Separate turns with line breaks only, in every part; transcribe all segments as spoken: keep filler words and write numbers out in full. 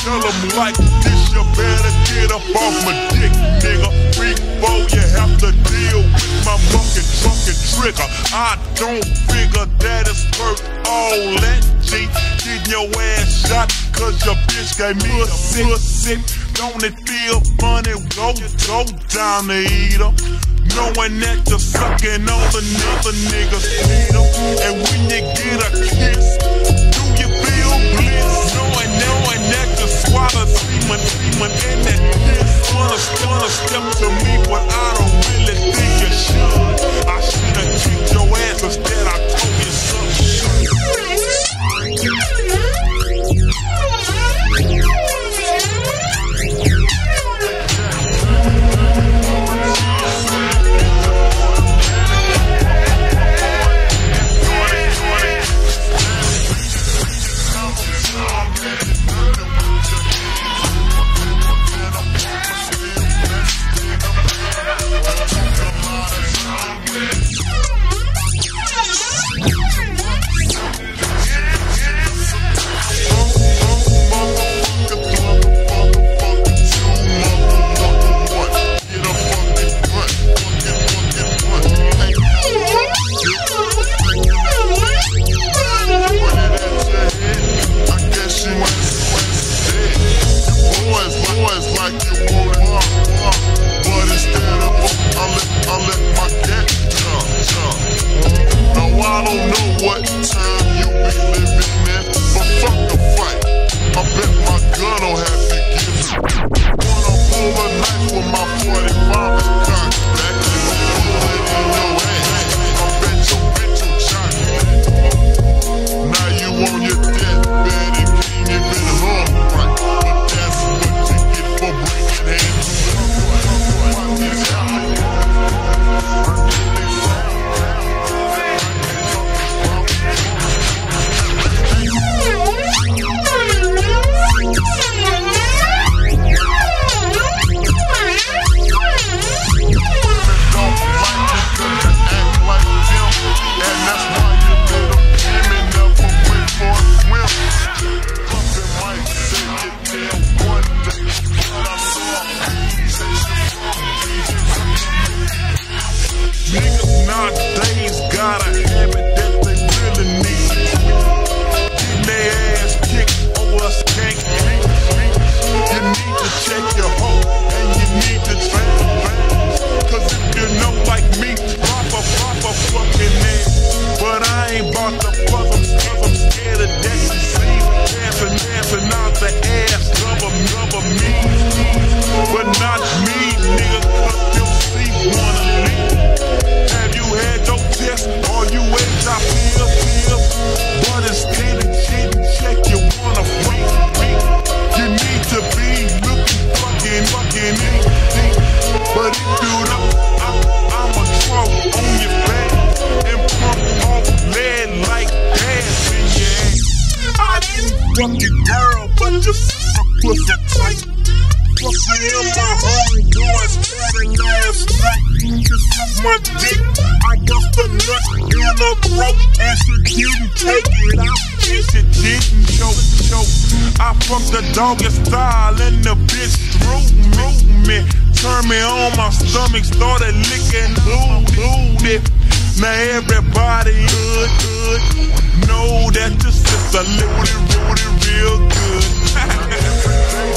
tell them like this, you better get up off my dick, nigga. Before you have to deal with my fucking fucking trigger. I don't figure that it's worth all that G. Getting your ass shot cause your bitch gave me a pussy. Don't it feel funny? Go, go down to eat her. Knowing that you're sucking on another nigga's needle. And when you get a kiss, do you feel bliss? Knowing, knowing that you swallow semen, semen in that piss. Wanna, wanna step to me, but I don't really think you should. I should've kicked your ass instead. I told you something.
Doggy style and the bitch threw me, turned me on, my stomach started licking booty. Now everybody good, good, know that your sister licked it, rooted real good.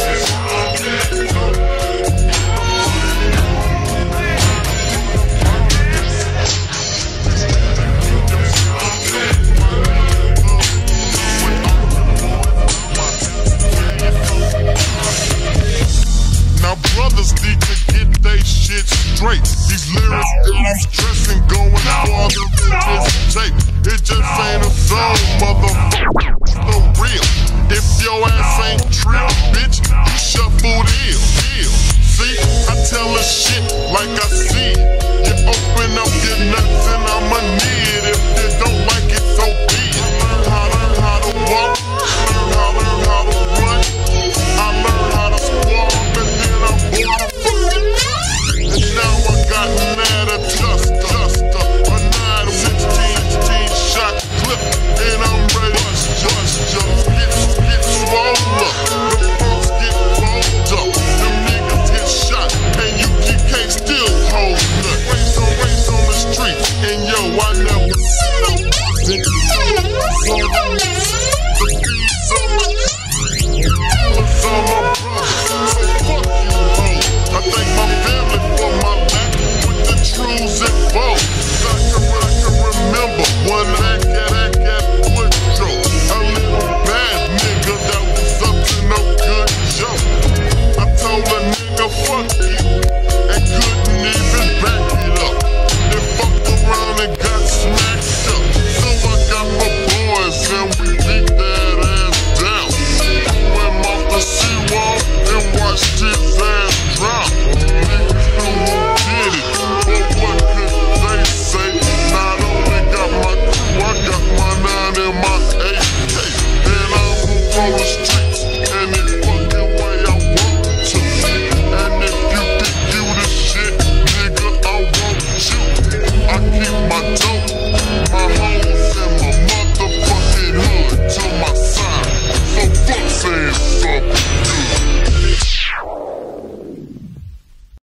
Now brothers need to get they shit straight. These lyrics got them stressing, going farther than this tape. It just ain't a song, motherfucker. The real. If your ass ain't trill, bitch, you shuffled ill, ill. See, I tell her shit like I see it.